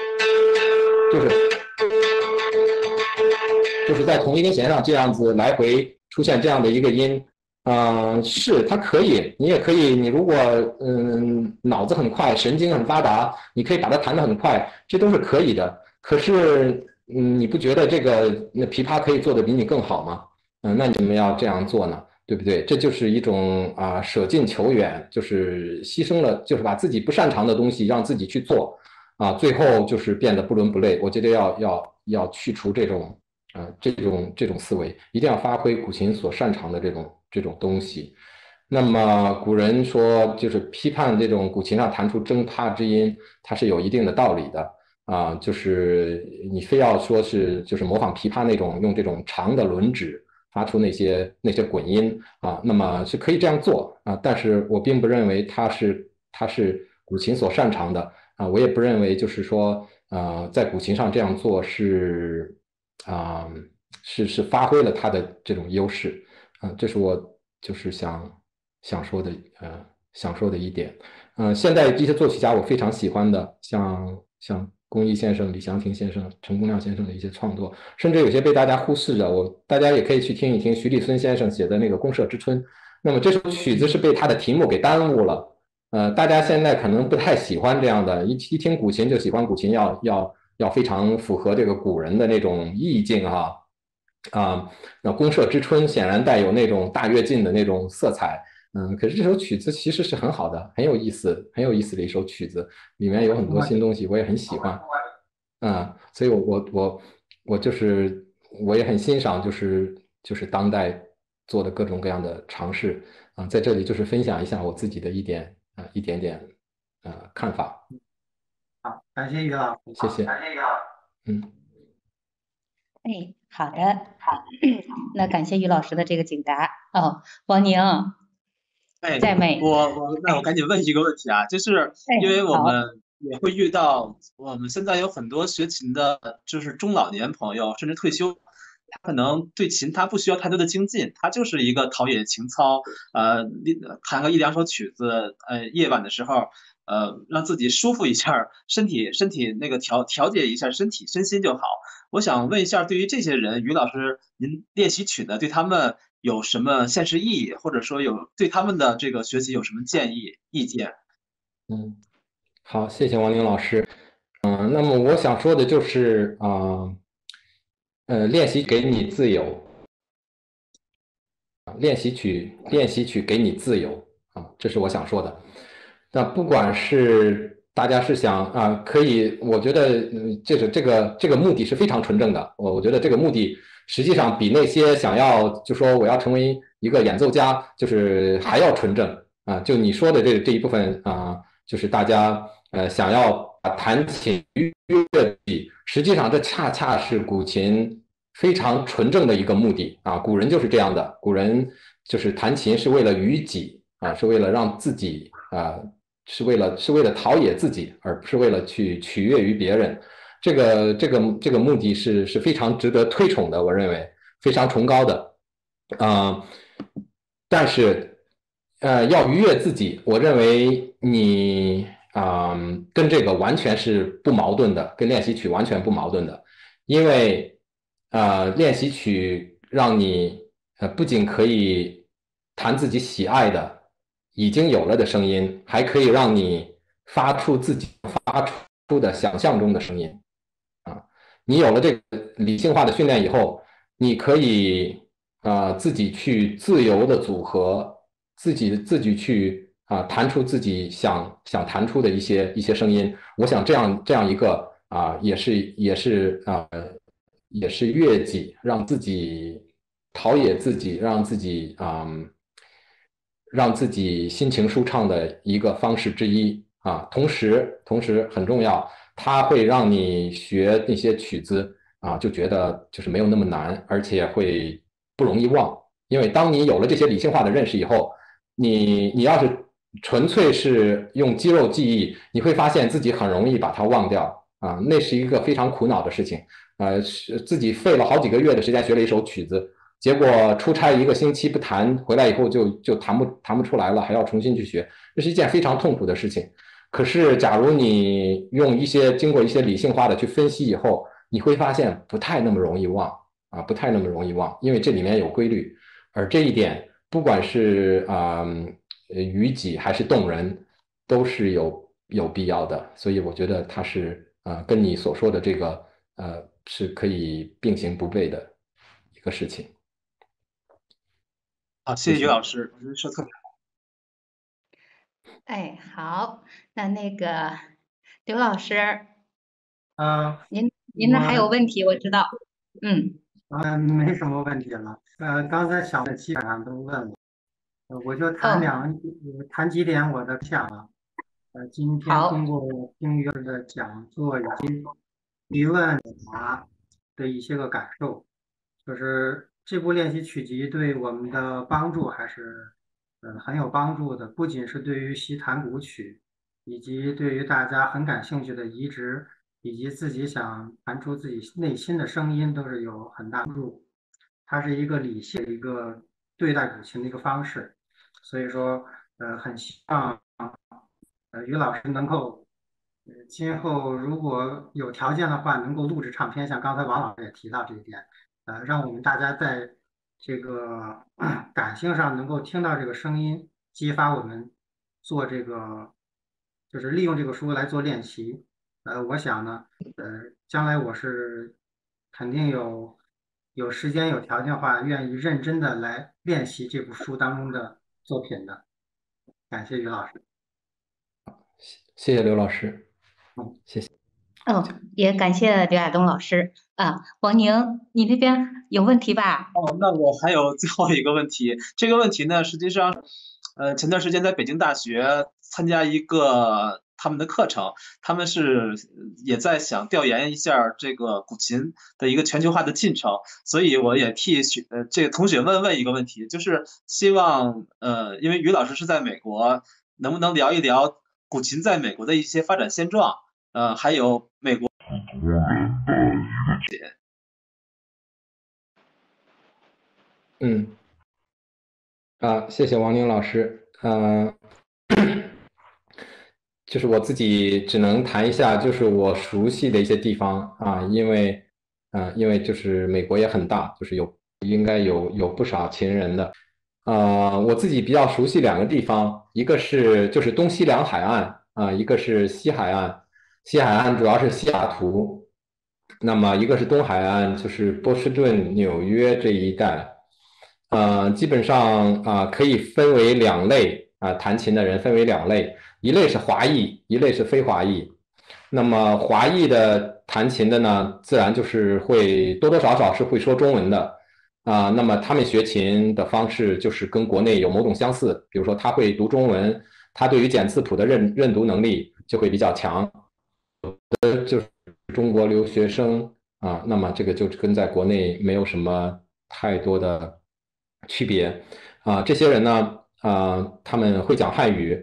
就是在同一根弦上这样子来回出现这样的一个音，是它可以，你也可以，你如果脑子很快，神经很发达，你可以把它弹得很快，这都是可以的。可是你不觉得那琵琶可以做得比你更好吗？那你为什么要这样做呢？对不对？这就是一种舍近求远，就是牺牲了，就是把自己不擅长的东西让自己去做最后就是变得不伦不类。我觉得要去除这种思维，一定要发挥古琴所擅长的这种东西。那么古人说，就是批判这种古琴上弹出征趴之音，它是有一定的道理的就是你非要说是就是模仿琵琶那种用这种长的轮指发出那些滚音那么是可以这样做但是我并不认为它是古琴所擅长的我也不认为就是说在古琴上这样做是发挥了它的这种优势这是我就是想说的一点现在这些作曲家我非常喜欢的，像龚毅先生、李祥霆先生、陈公亮先生的一些创作，甚至有些被大家忽视的，大家也可以去听一听徐立孙先生写的那个《公社之春》。那么这首曲子是被他的题目给耽误了，大家现在可能不太喜欢这样的，一听古琴就喜欢古琴要非常符合这个古人的那种意境那《公社之春》显然带有那种大跃进的那种色彩。可是这首曲子其实是很好的，很有意思的一首曲子，里面有很多新东西，我也很喜欢。所以我就是我也很欣赏，就是当代做的各种各样的尝试在这里就是分享一下我自己的一点点看法。 好，感谢于老师， 谢谢。 感谢于老师。 好的，那感谢于老师的这个解答王宁。在美， 那我赶紧问一个问题就是因为我们也会遇到，我们现在有很多学琴的，就是中老年朋友，甚至退休，他可能对琴他不需要太多的精进，他就是一个陶冶情操，弹个一两首曲子，夜晚的时候，让自己舒服一下，身体那个调节一下身心就好。我想问一下，对于这些人，于老师，您练习曲呢，对他们有什么现实意义，或者说对他们的这个学习有什么意见？ 好，谢谢王宁老师。那么我想说的就是练习给你自由，练习曲给你自由这是我想说的。那不管是大家是想可以，我觉得这个目的是非常纯正的。我觉得这个目的实际上比那些想要就说我要成为一个演奏家，就是还要纯正就你说的这一部分就是大家想要弹琴愉悦己，实际上这恰恰是古琴非常纯正的一个目的古人就是这样的，古人就是弹琴是为了娱己是为了让自己是为了陶冶自己，而不是为了去取悦于别人。这个目的是非常值得推崇的，我认为非常崇高的。但是要愉悦自己，我认为你跟这个完全是不矛盾的，跟练习曲完全不矛盾的，因为练习曲让你不仅可以弹自己喜爱的已经有了的声音，还可以让你发出自己发出的想象中的声音你有了这个理性化的训练以后，你可以自己去自由的组合，自己去弹出自己想弹出的一些声音。我想这样一个也是悦己，让自己陶冶自己，让自己心情舒畅的一个方式之一同时很重要，它会让你学那些曲子就觉得就是没有那么难，而且会不容易忘。因为当你有了这些理性化的认识以后，你要是纯粹是用肌肉记忆，你会发现自己很容易把它忘掉那是一个非常苦恼的事情自己费了好几个月的时间学了一首曲子结果出差1个星期不弹，回来以后就弹不出来了，还要重新去学，这是一件非常痛苦的事情。可是，假如你经过一些理性化的去分析以后，你会发现不太那么容易忘啊，不太那么容易忘，因为这里面有规律，而这一点不管是于己还是动人，都是有必要的，所以我觉得它是跟你所说的这个是可以并行不悖的一个事情。 好，谢谢于老师，我觉得说特别好。 哎，好，那个刘老师，您那还有问题，我知道。 没什么问题了。刚才想的基本上都问了，我就谈几点我的想法。今天通过听于老师的讲座以及提问答的一些个感受，就是这部练习曲集对我们的帮助还是很有帮助的，不仅是对于习弹古曲，以及对于大家很感兴趣的移植，以及自己想弹出自己内心的声音，都是有很大帮助。它是一个理性的一个对待古琴的一个方式，所以说很希望于老师能够今后如果有条件的话，能够录制唱片，像刚才王老师也提到这一点，让我们大家在这个感性上能够听到这个声音，激发我们做这个，就是利用这个书来做练习。我想呢，将来我是肯定有时间有条件的话，愿意认真的来练习这部书当中的作品的。感谢于老师。 谢谢刘老师，谢谢。 也感谢刘亚东老师啊。王宁，你那边有问题吧？ 那我还有最后一个问题，这个问题呢，实际上，前段时间在北京大学参加一个他们的课程，他们也在想调研一下这个古琴的一个全球化的进程，所以我也替这个同学们问一个问题，就是希望因为于老师是在美国，能不能聊一聊古琴在美国的一些发展现状？还有美国。 谢谢王宁老师。就是我自己只能谈一下，就是我熟悉的一些地方啊，因为就是美国也很大，就是应该有不少秦人的。我自己比较熟悉2个地方，一个就是东西两海岸啊，一个是西海岸。西海岸主要是西雅图，那么一个是东海岸，就是波士顿、纽约这一带。基本上可以分为2类弹琴的人分为2类，一类是华裔，一类是非华裔。那么华裔的弹琴的呢，自然就是会多多少少是会说中文的那么他们学琴的方式就是跟国内有某种相似，比如说他会读中文，他对于简字谱的认读能力就会比较强。就是中国留学生那么这个就跟在国内没有什么太多的区别这些人呢他们会讲汉语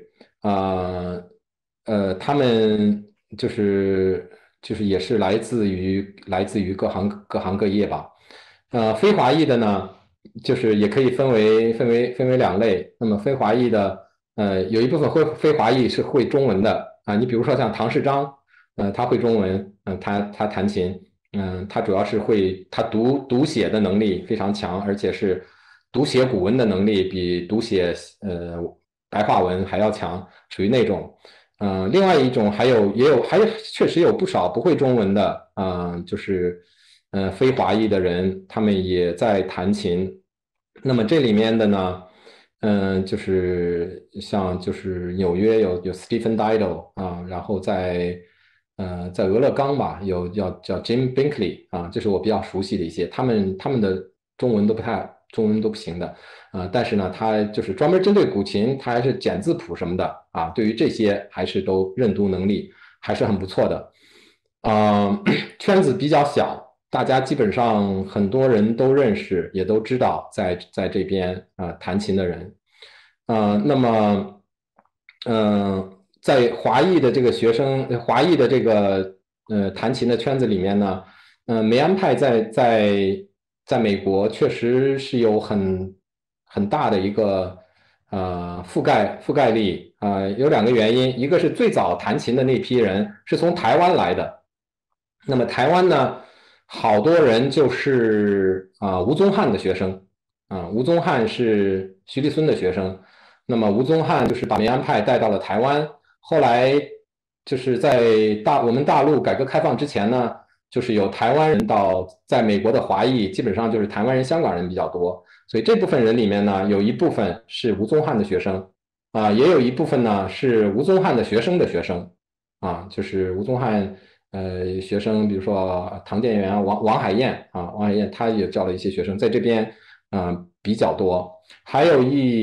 他们就是也是来自于各行各业吧非华裔的呢就是也可以分为2类。那么非华裔的有一部分非华裔是会中文的你比如说像唐世章他会中文他弹琴他主要是他读写的能力非常强，而且是读写古文的能力比读写白话文还要强，属于那种另外一种还确实有不少不会中文的就是非华裔的人，他们也在弹琴。那么这里面的呢就是就是纽约有 Stephen Dido 然后在俄勒冈吧叫 Jim Binkley 这是我比较熟悉的一些，他们的中文都不行的但是呢他就是专门针对古琴，他还是简字谱什么的对于这些还是都认读能力还是很不错的圈子比较小，大家基本上很多人都认识，也都知道在这边弹琴的人那么在华裔的这个学生，华裔的这个弹琴的圈子里面呢梅安派在美国确实是有很大的一个覆盖力有2个原因，一个是最早弹琴的那批人是从台湾来的，那么台湾呢，好多人就是吴宗翰的学生吴宗翰是徐立孙的学生，那么吴宗翰就是把梅安派带到了台湾，后来就是在我们大陆改革开放之前呢，就是有台湾人到在美国的华裔，基本上就是台湾人、香港人比较多，所以这部分人里面呢，有一部分是吴宗翰的学生也有一部分呢是吴宗翰的学生的学生就是吴宗翰学生，比如说唐建元、王海燕王海燕他也教了一些学生，在这边比较多，还有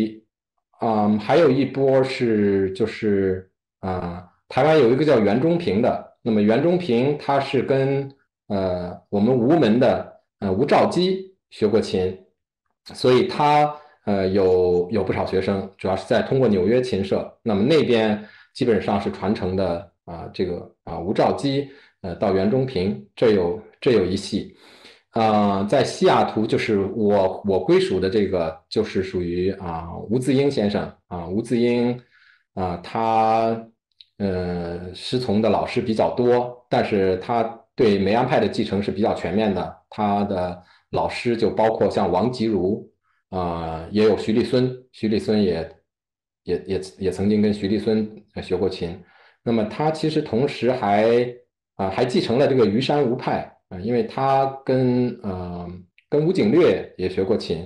一波是就是台湾有一个叫袁中平的，那么袁中平他是跟我们吴门的吴兆基学过琴，所以他有不少学生，主要是通过纽约琴社，那么那边基本上是传承的这个吴兆基到袁中平，这有一系。在西雅图，就是我归属的这个，就是属于吴自英先生吴自英他师从的老师比较多，但是他对梅安派的继承是比较全面的，他的老师就包括像王吉如也有徐立孙也曾经跟徐立孙学过琴，那么他其实同时还继承了这个虞山吴派因为他跟吴景略也学过琴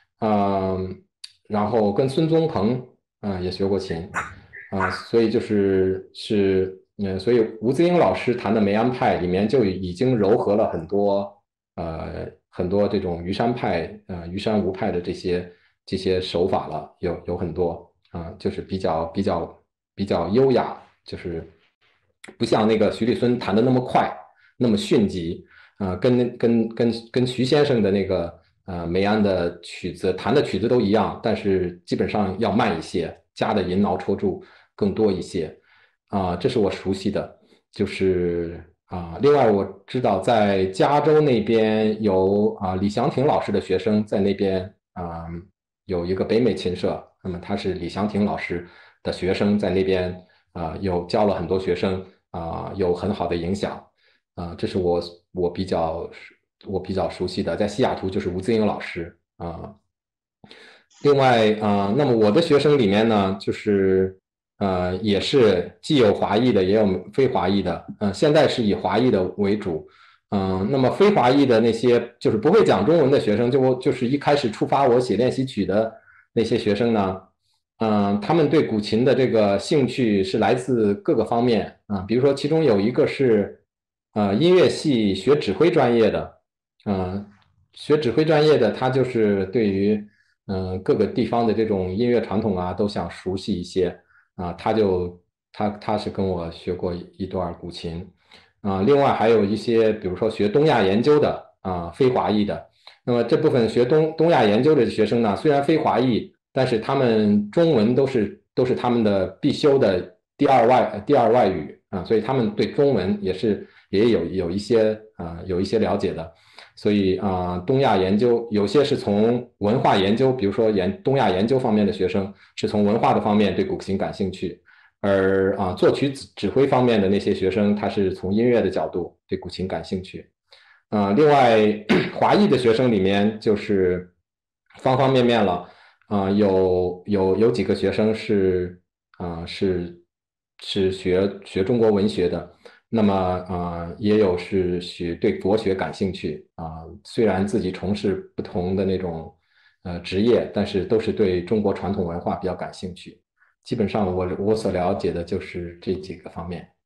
然后跟孙宗鹏也学过琴所以所以吴自英老师弹的梅安派里面就已经糅合了很多这种虞山派虞山吴派的这些手法了，有很多就是比较优雅，就是不像那个徐立孙弹的那么快，那么迅疾跟徐先生的那个梅安的曲子弹的曲子都一样，但是基本上要慢一些，加的吟挠戳注更多一些这是我熟悉的，就是另外我知道在加州那边有李祥霆老师的学生在那边有一个北美琴社，那么他是李祥霆老师的学生在那边有教了很多学生有很好的影响这是我比较熟悉的，在西雅图就是吴自英老师另外那么我的学生里面呢，就是也是既有华裔的，也有非华裔的，现在是以华裔的为主，那么非华裔的那些就是不会讲中文的学生，就是一开始触发我写练习曲的那些学生呢，他们对古琴的这个兴趣是来自各个方面比如说其中有一个是音乐系学指挥专业的，学指挥专业的他就是对于各个地方的这种音乐传统都想熟悉一些他是跟我学过一段古琴另外还有一些比如说学东亚研究的非华裔的，那么这部分学东亚研究的学生呢，虽然非华裔，但是他们中文都是他们的必修的第二外语所以他们对中文也有一些了解的，所以东亚研究有些是从文化研究，比如说东亚研究方面的学生是从文化的方面对古琴感兴趣，而作曲指挥方面的那些学生，他是从音乐的角度对古琴感兴趣。另外华裔的学生里面就是方方面面了有几个学生是学中国文学的，那么也有是对国学感兴趣虽然自己从事不同的那种职业，但是都是对中国传统文化比较感兴趣。基本上我所了解的就是这几个方面。